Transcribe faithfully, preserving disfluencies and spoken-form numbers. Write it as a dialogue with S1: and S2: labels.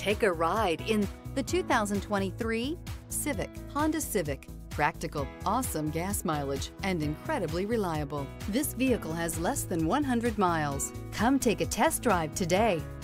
S1: Take a ride in the two thousand twenty-three Civic, Honda Civic. Practical, awesome gas mileage, and incredibly reliable. This vehicle has less than one hundred miles. Come take a test drive today.